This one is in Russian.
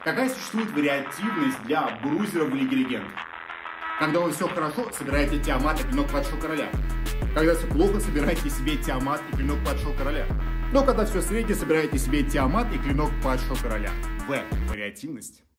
Какая существует вариативность для брузеров в Лиге Легенд? Когда у вас все хорошо, собираете Тиамат и клинок падшего короля. Когда все плохо, собираете себе Тиамат и клинок падшего короля. Но когда все среднее, собираете себе Тиамат и клинок падшего короля. В. Вариативность.